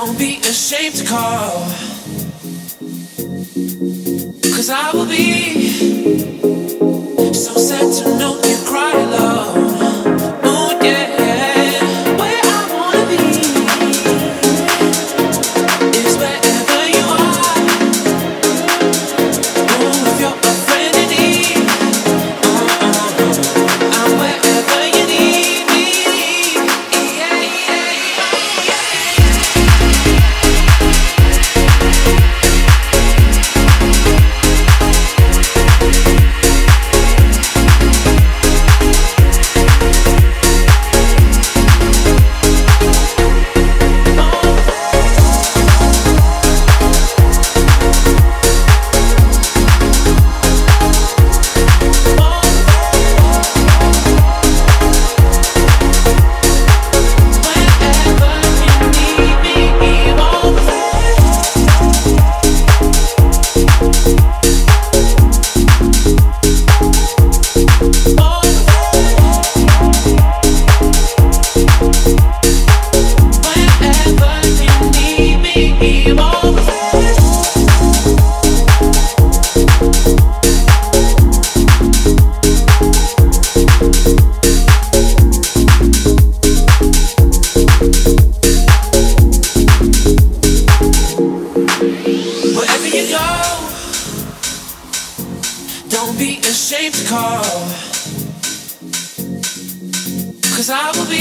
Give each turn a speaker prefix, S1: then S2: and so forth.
S1: Don't be ashamed to call, 'cause I will be so sad to know you cry alone. Oh yeah, where I wanna be is wherever you are. Oh, if you're a friend in need, I'm wherever you need me. Yeah, yeah, yeah. Wherever you go, don't be ashamed to call, 'cause I will be